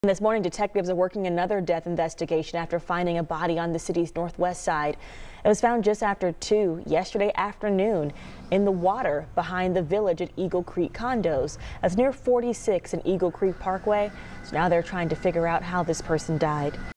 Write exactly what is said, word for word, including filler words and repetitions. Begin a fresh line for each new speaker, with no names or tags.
This morning, detectives are working another death investigation after finding a body on the city's northwest side. It was found just after two yesterday afternoon in the water behind the Village at Eagle Creek condos. That's near forty-six and Eagle Creek Parkway. So now they're trying to figure out how this person died.